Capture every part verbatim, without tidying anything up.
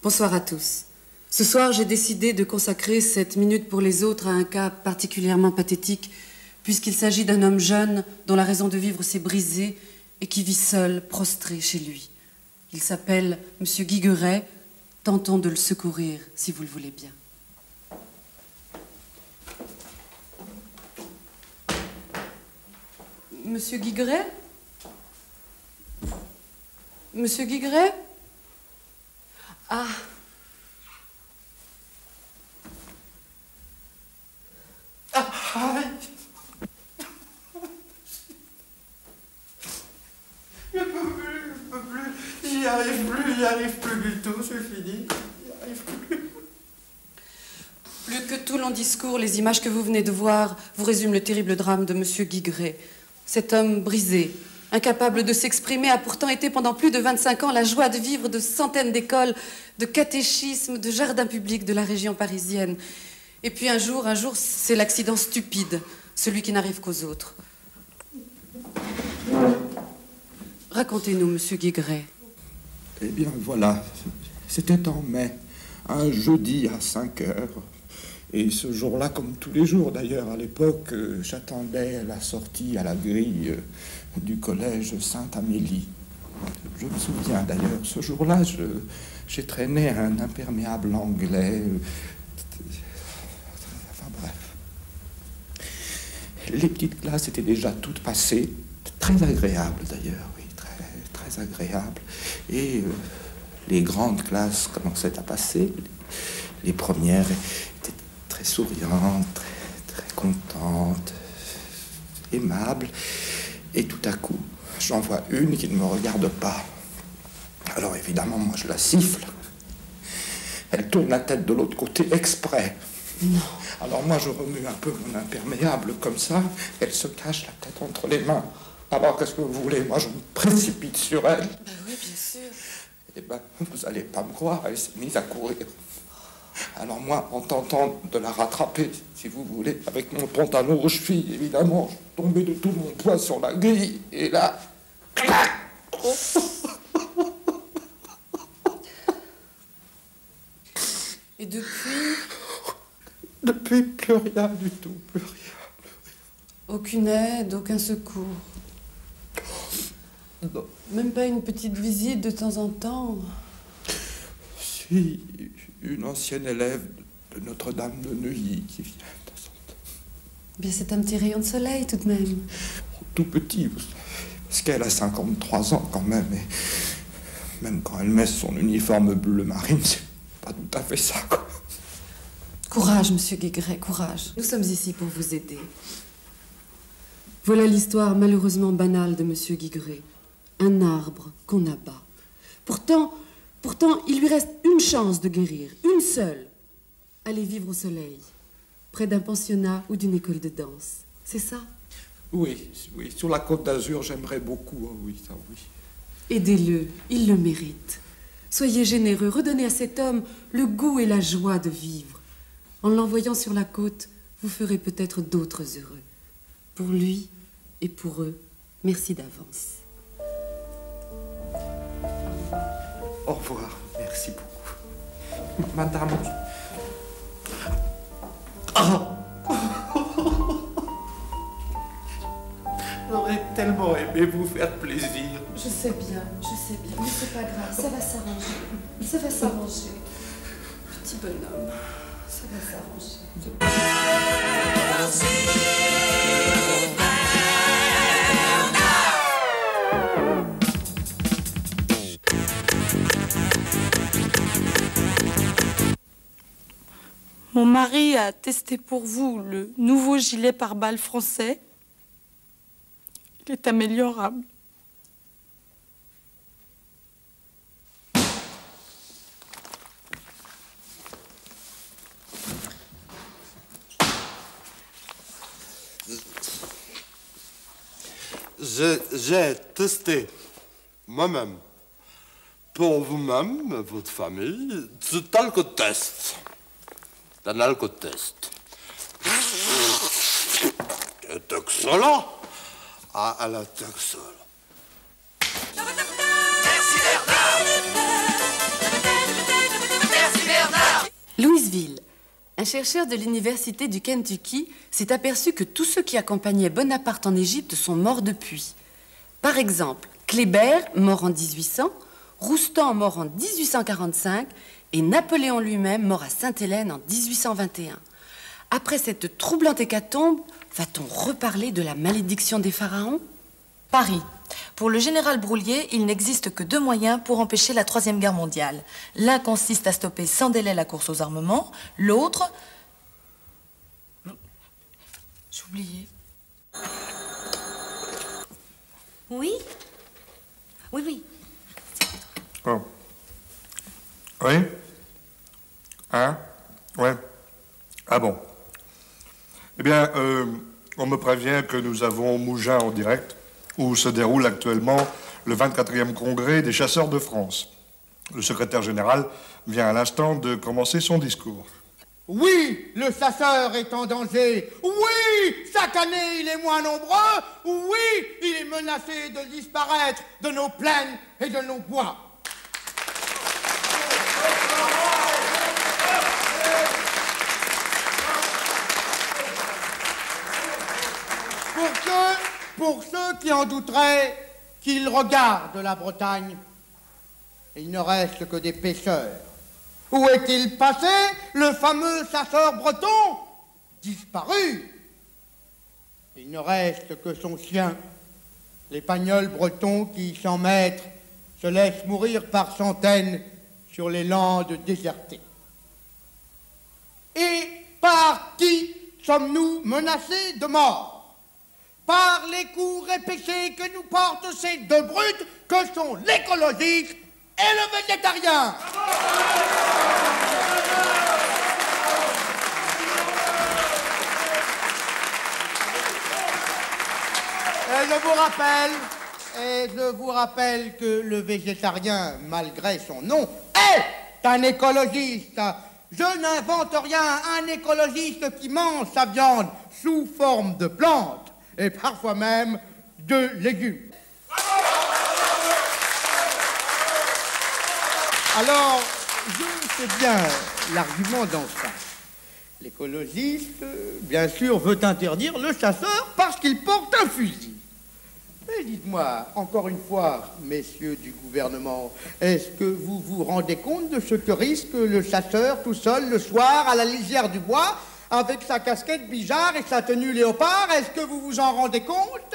Bonsoir à tous. Ce soir, j'ai décidé de consacrer cette minute pour les autres à un cas particulièrement pathétique, puisqu'il s'agit d'un homme jeune dont la raison de vivre s'est brisée et qui vit seul, prostré chez lui. Il s'appelle Monsieur Guigueret. Tentons de le secourir, si vous le voulez bien. Monsieur Guigueret? Monsieur Guigueret? Ah. Ah, ah. Je peux plus, je peux plus, j'y arrive plus, j'y arrive plus du tout, c'est fini, j'y arrive plus. Plus que tout long discours, les images que vous venez de voir vous résument le terrible drame de Monsieur Guigueret. Cet homme brisé, incapable de s'exprimer, a pourtant été pendant plus de vingt-cinq ans la joie de vivre de centaines d'écoles, de catéchismes, de jardins publics de la région parisienne. Et puis un jour, un jour, c'est l'accident stupide, celui qui n'arrive qu'aux autres. Racontez-nous, Monsieur Guigueret. Eh bien, voilà, c'était en mai, un jeudi à cinq heures. Et ce jour-là, comme tous les jours d'ailleurs, à l'époque, euh, j'attendais la sortie à la grille euh, du collège Sainte-Amélie. Je me souviens d'ailleurs, ce jour-là, je, j'ai traîné un imperméable anglais. Euh, enfin bref. Les petites classes étaient déjà toutes passées, très agréables d'ailleurs, oui, très, très agréables. Et euh, les grandes classes commençaient à passer. Les premières étaient très souriante, très, très contente, aimable. Et tout à coup, j'en vois une qui ne me regarde pas. Alors évidemment, moi, je la siffle. Elle tourne la tête de l'autre côté exprès. Non. Alors moi, je remue un peu mon imperméable comme ça. Elle se cache la tête entre les mains. Alors, qu'est-ce que vous voulez? Moi, je me précipite sur elle. Ben oui, bien sûr. Eh ben, vous allez pas me croire, elle s'est mise à courir. Alors moi, en tentant de la rattraper, si vous voulez, avec mon pantalon aux chevilles, évidemment, je suis tombé de tout mon poids sur la grille, et là... Et depuis? Depuis, plus rien du tout, plus rien, plus rien. Aucune aide, aucun secours. Non. Même pas une petite visite de temps en temps? Si, une ancienne élève de Notre-Dame de Neuilly qui vient de temps en temps. Bien, c'est un petit rayon de soleil tout de même. Tout petit, parce qu'elle a cinquante-trois ans quand même, et même quand elle met son uniforme bleu marine, c'est pas tout à fait ça, quoi. Courage, Monsieur Guigueret, courage. Nous sommes ici pour vous aider. Voilà l'histoire malheureusement banale de Monsieur Guigueret. Un arbre qu'on abat. Pourtant, pourtant, il lui reste une chance de guérir, une seule. Aller vivre au soleil, près d'un pensionnat ou d'une école de danse. C'est ça? Oui, oui, sur la Côte d'Azur, j'aimerais beaucoup, oh oui, ça oui. Aidez-le, il le mérite. Soyez généreux, redonnez à cet homme le goût et la joie de vivre. En l'envoyant sur la côte, vous ferez peut-être d'autres heureux. Pour lui et pour eux, merci d'avance. Au revoir, merci beaucoup. Madame... Oh. J'aurais tellement aimé vous faire plaisir. Je sais bien, je sais bien, mais c'est pas grave, ça va s'arranger. Ça va s'arranger. Petit bonhomme, ça va s'arranger. Mon mari a testé pour vous le nouveau gilet pare-balles français. Il est améliorable. J'ai testé moi-même, pour vous-même, votre famille, c'est alcotest. C'est un alcotest. C'est excellent. Ah, elle est excellente. Merci Bernard. Louisville. Un chercheur de l'université du Kentucky s'est aperçu que tous ceux qui accompagnaient Bonaparte en Égypte sont morts depuis. Par exemple, Kléber, mort en dix-huit cents, Roustan, mort en dix-huit cent quarante-cinq, et Napoléon lui-même, mort à Sainte-Hélène en dix-huit cent vingt et un. Après cette troublante hécatombe, va-t-on reparler de la malédiction des pharaons? Paris. Pour le général Broulier, il n'existe que deux moyens pour empêcher la Troisième Guerre mondiale. L'un consiste à stopper sans délai la course aux armements, l'autre... J'ai oublié. Oui? Oui, oui. Oh. Oui? Hein? Ouais. Ah bon. Eh bien, euh, on me prévient que nous avons Mougins en direct, où se déroule actuellement le vingt-quatrième congrès des chasseurs de France. Le secrétaire général vient à l'instant de commencer son discours. Oui, le chasseur est en danger. Oui, chaque année il est moins nombreux. Oui, il est menacé de disparaître de nos plaines et de nos bois. Pour ceux, pour ceux qui en douteraient, qu'ils regardent la Bretagne, il ne reste que des pêcheurs. Où est-il passé, le fameux chasseur breton? Disparu. Il ne reste que son chien, l'épagnol breton qui, sans maître, se laisse mourir par centaines sur les landes désertées. Et par qui sommes-nous menacés de mort? Par les coups répétés que nous portent ces deux brutes que sont l'écologiste et le végétarien. Et je vous rappelle, et je vous rappelle que le végétarien, malgré son nom, est un écologiste. Je n'invente rien, un écologiste qui mange sa viande sous forme de plante et parfois même de légumes. Alors, je sais bien l'argument d'en face. L'écologiste, bien sûr, veut interdire le chasseur parce qu'il porte un fusil. Mais dites-moi, encore une fois, messieurs du gouvernement, est-ce que vous vous rendez compte de ce que risque le chasseur tout seul le soir à la lisière du bois avec sa casquette bijard et sa tenue léopard? Est-ce que vous vous en rendez compte?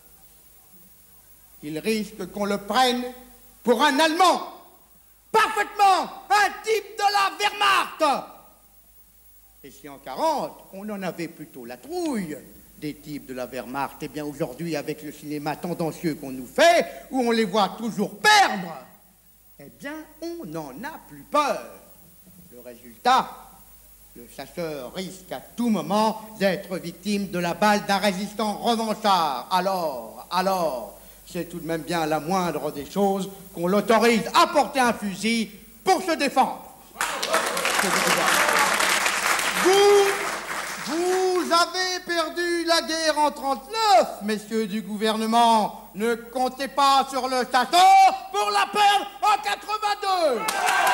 Il risque qu'on le prenne pour un Allemand. Parfaitement, un type de la Wehrmacht. Et si en quarante, on en avait plutôt la trouille des types de la Wehrmacht, eh bien aujourd'hui, avec le cinéma tendancieux qu'on nous fait, où on les voit toujours perdre, eh bien, on n'en a plus peur. Le résultat, le chasseur risque à tout moment d'être victime de la balle d'un résistant revanchard. Alors, alors... c'est tout de même bien la moindre des choses qu'on l'autorise à porter un fusil pour se défendre. Vous, vous avez perdu la guerre en trente-neuf, messieurs du gouvernement. Ne comptez pas sur le chasseur pour la perdre en quatre-vingt-deux.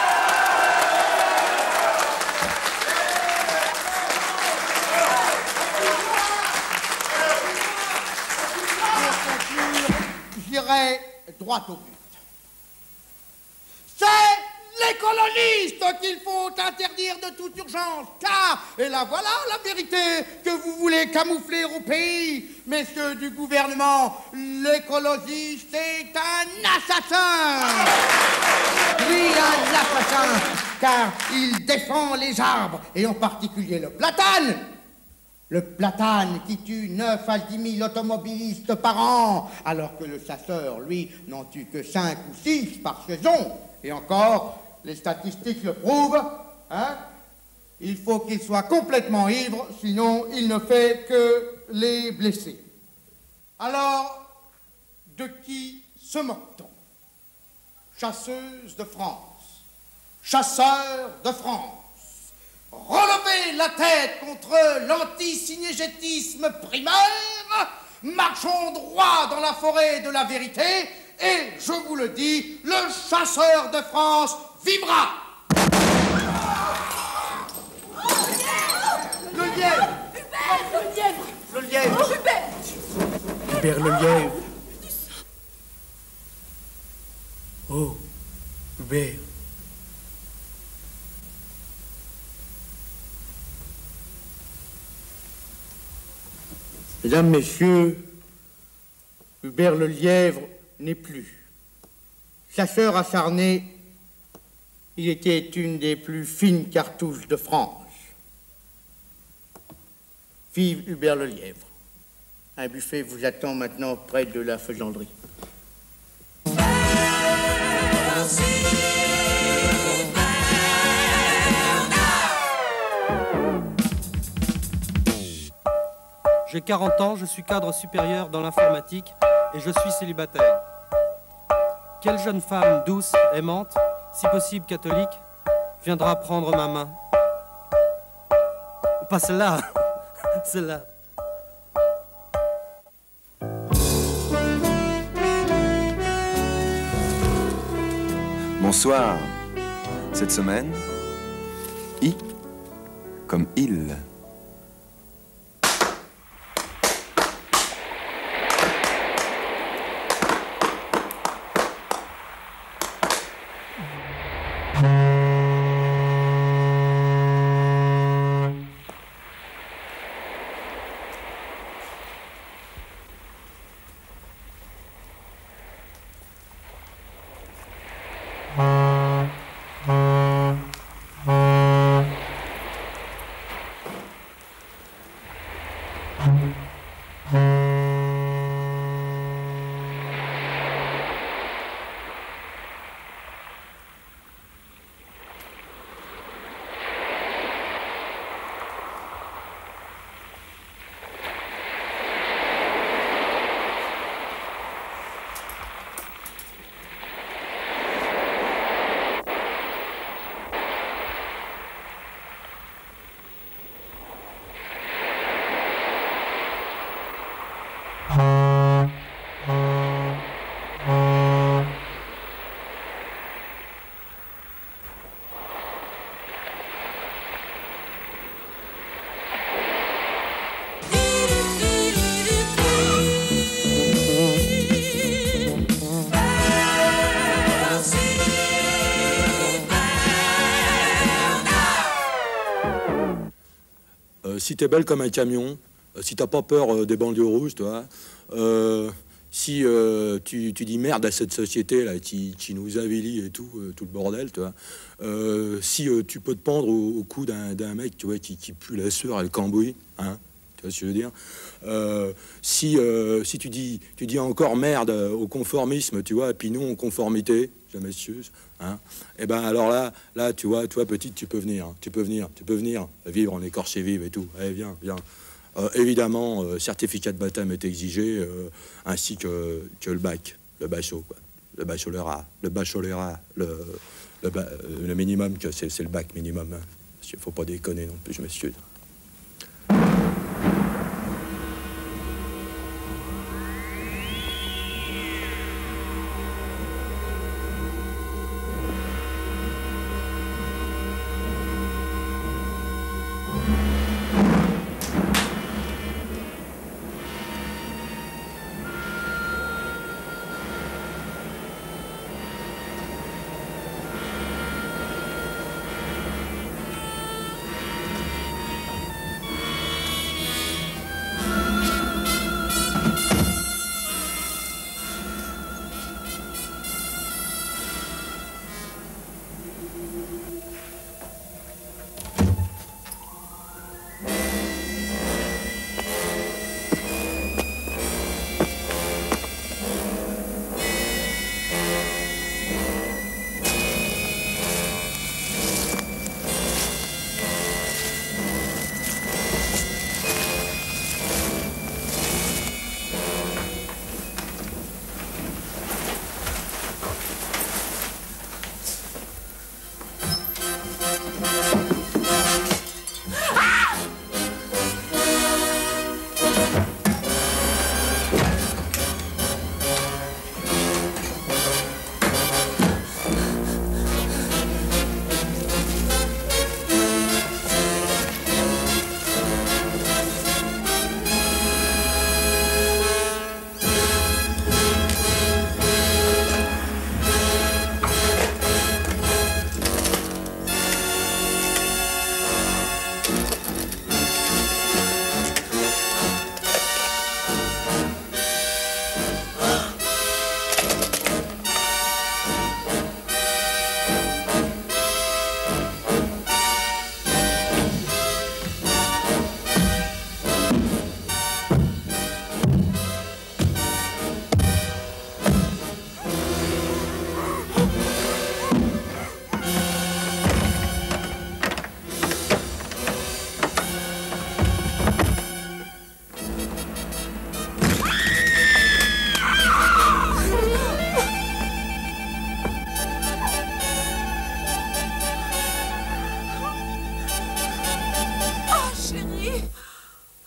J'irai droit au but. C'est l'écologiste qu'il faut interdire de toute urgence, car, et là voilà la vérité que vous voulez camoufler au pays, messieurs du gouvernement, l'écologiste est un assassin. Oui, un assassin, car il défend les arbres, et en particulier le platane. Le platane qui tue neuf à dix mille automobilistes par an, alors que le chasseur, lui, n'en tue que cinq ou six par saison. Et encore, les statistiques le prouvent, hein? Il faut qu'il soit complètement ivre, sinon il ne fait que les blesser. Alors, de qui se moque-t-on? Chasseuse de France, chasseur de France. Relevez la tête contre l'antisynégétisme primaire, marchons droit dans la forêt de la vérité, et je vous le dis, le chasseur de France vivra. lièvre. Hubert, le lièvre. Le lièvre. Oh, Hubert. Hubert le lièvre. Oh, Hubert. Mesdames, Messieurs, Hubert le lièvre n'est plus. Chasseur acharné, il était une des plus fines cartouches de France. Vive Hubert le lièvre. Un buffet vous attend maintenant près de la faisanderie. J'ai quarante ans, je suis cadre supérieur dans l'informatique et je suis célibataire. Quelle jeune femme douce, aimante, si possible catholique, viendra prendre ma main? Pas celle-là, celle-là. Bonsoir. Cette semaine, I comme il. Si t'es belle comme un camion, si t'as pas peur euh, des banlieues rouges, toi, euh, si euh, tu, tu dis merde à cette société là, qui, qui nous avilit et tout, euh, tout le bordel, toi, euh, si euh, tu peux te pendre au, au cou d'un d'un mec, tu vois, qui, qui pue la sueur et le cambouis, hein, tu vois ce que je veux dire, euh, si, euh, si tu dis, tu dis encore merde au conformisme, tu vois, et puis nous en conformité, jamais suce, hein, et ben alors là, là, tu vois, toi petite, tu peux venir, hein, tu peux venir, tu peux venir vivre en écorché vive et tout. Allez, viens, viens. Euh, évidemment, euh, certificat de baptême est exigé, euh, ainsi que, que le bac, le bachot, quoi, le baccalauréat, le baccalauréat, le, le, ba, le minimum, que c'est le bac minimum. Hein. Il faut pas déconner non plus, monsieur.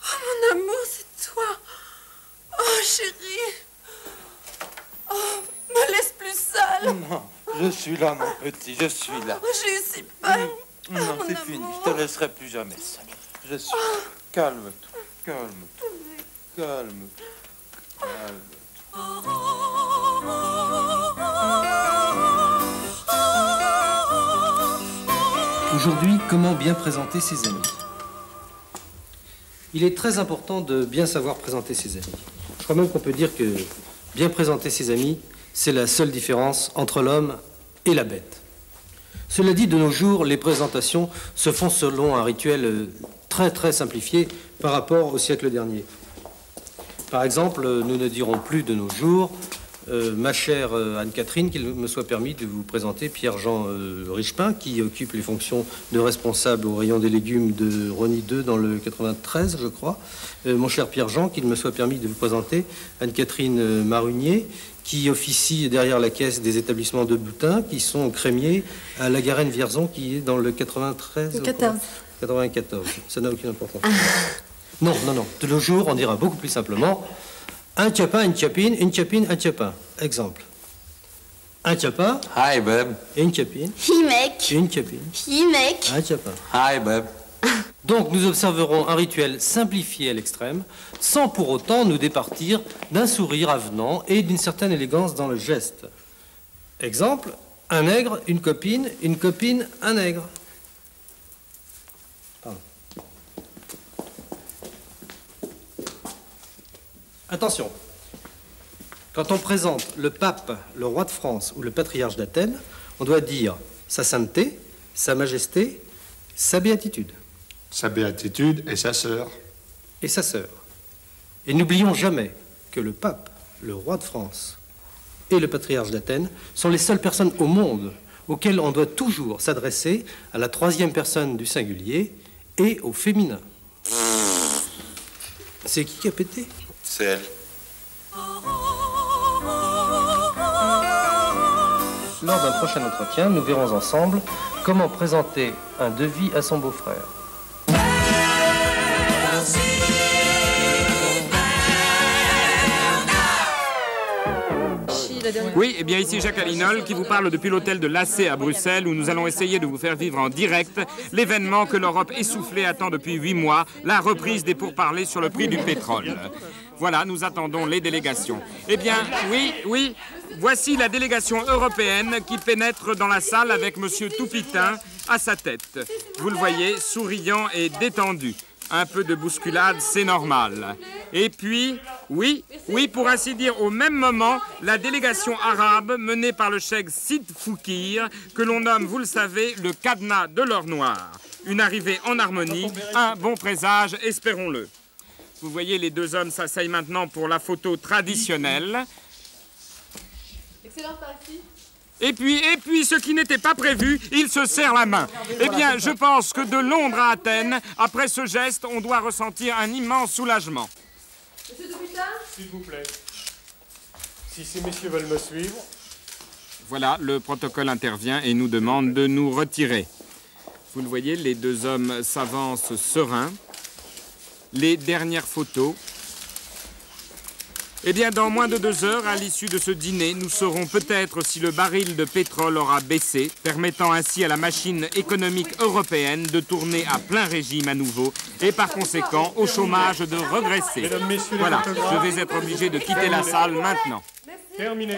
Oh, mon amour, c'est toi. Oh, chérie. Oh, me laisse plus seule. Non, je suis là, mon petit, je suis là. Oh, j'ai eu si peur. Non, oh, c'est fini, je te laisserai plus jamais seule. Je suis... Oh. Calme-toi, calme-toi, calme-toi, calme-toi. Aujourd'hui, comment bien présenter ses amis? Il est très important de bien savoir présenter ses amis. Je crois même qu'on peut dire que bien présenter ses amis, c'est la seule différence entre l'homme et la bête. Cela dit, de nos jours, les présentations se font selon un rituel très très simplifié par rapport au siècle dernier. Par exemple, nous ne dirons plus de nos jours euh, ma chère euh, Anne-Catherine, qu'il me soit permis de vous présenter Pierre-Jean euh, Richepin, qui occupe les fonctions de responsable au rayon des légumes de Rony deux dans le quatre-vingt-treize, je crois. Euh, mon cher Pierre-Jean, qu'il me soit permis de vous présenter Anne-Catherine euh, Marunier, qui officie derrière la caisse des établissements de Boutin, qui sont crémiers à la Garenne-Vierzon, qui est dans le quatre-vingt-treize. Le quatorze. quatre-vingt-quatorze. Ça n'a aucune importance. Non, non, non. De nos jours, on dira beaucoup plus simplement un tiapin, une tiapine, une tiapine, un tiapin. Exemple. Un tiapin. Hi, babe. Et une tiapine. Hi, mec. Et une tiapine. Hi, mec. Un tiapin. Hi, babe. Donc, nous observerons un rituel simplifié à l'extrême, sans pour autant nous départir d'un sourire avenant et d'une certaine élégance dans le geste. Exemple, un nègre, une copine, une copine, un nègre. Pardon. Attention, quand on présente le pape, le roi de France ou le patriarche d'Athènes, on doit dire sa sainteté, sa majesté, sa béatitude. Sa béatitude et sa sœur. Et sa sœur. Et n'oublions jamais que le pape, le roi de France et le patriarche d'Athènes sont les seules personnes au monde auxquelles on doit toujours s'adresser à la troisième personne du singulier et au féminin. C'est qui qui a pété? C'est elle. Lors d'un prochain entretien, nous verrons ensemble comment présenter un devis à son beau-frère. Oui, eh bien ici Jacques Alinol qui vous parle depuis l'hôtel de Lassé à Bruxelles où nous allons essayer de vous faire vivre en direct l'événement que l'Europe essoufflée attend depuis huit mois, la reprise des pourparlers sur le prix du pétrole. Voilà, nous attendons les délégations. Eh bien, oui, oui, voici la délégation européenne qui pénètre dans la salle avec Monsieur Toupitin à sa tête. Vous le voyez, souriant et détendu. Un peu de bousculade, c'est normal. Et puis, oui, oui, pour ainsi dire, au même moment, la délégation arabe menée par le cheikh Sid Foukir, que l'on nomme, vous le savez, le cadenas de l'or noir. Une arrivée en harmonie, un bon présage, espérons-le. Vous voyez, les deux hommes s'asseyent maintenant pour la photo traditionnelle. Excellente partie. Et puis, et puis, ce qui n'était pas prévu, il se serre la main. Eh bien, je pense que de Londres à Athènes, après ce geste, on doit ressentir un immense soulagement. Monsieur Toupitin ? S'il vous plaît. Si ces messieurs veulent me suivre. Voilà, le protocole intervient et nous demande de nous retirer. Vous le voyez, les deux hommes s'avancent sereins. Les dernières photos. Eh bien, dans moins de deux heures, à l'issue de ce dîner, nous saurons peut-être si le baril de pétrole aura baissé, permettant ainsi à la machine économique européenne de tourner à plein régime à nouveau et par conséquent au chômage de regresser. Voilà, je vais être obligé de quitter la salle maintenant. Terminé.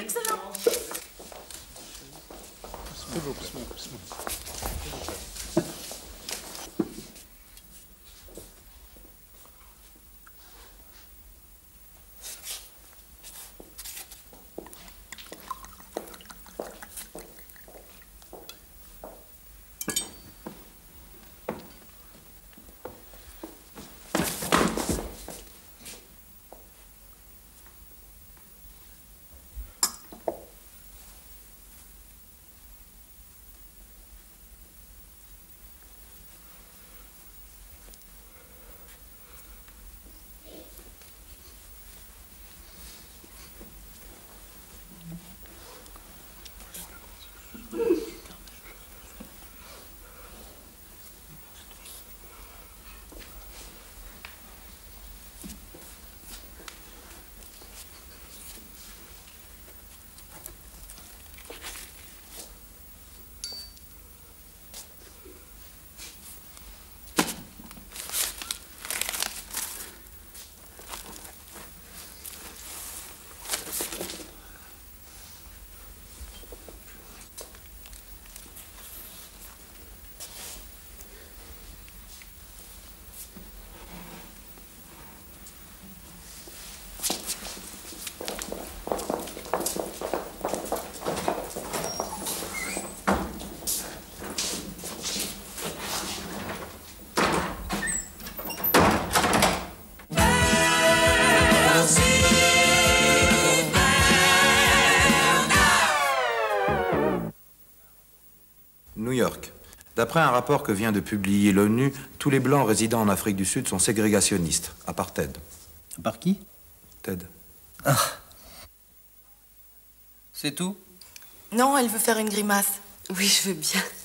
D'après un rapport que vient de publier l'ONU, tous les Blancs résidant en Afrique du Sud sont ségrégationnistes, à part Ted. À part qui? Ted. Ah. C'est tout? Non, elle veut faire une grimace. Oui, je veux bien.